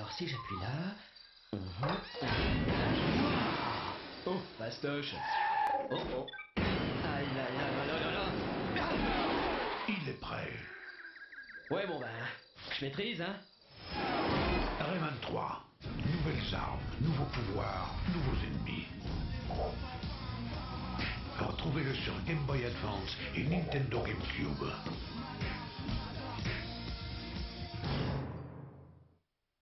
Alors, si j'appuie là... Oh, fastoche. Oh, oh. Aïe, aïe, aïe, aïe, aïe, aïe, aïe. Il est prêt. Ouais, bon ben, je maîtrise, hein. Rayman 3. Nouvelles armes, nouveaux pouvoirs, nouveaux ennemis. Retrouvez-le sur Game Boy Advance et Nintendo GameCube.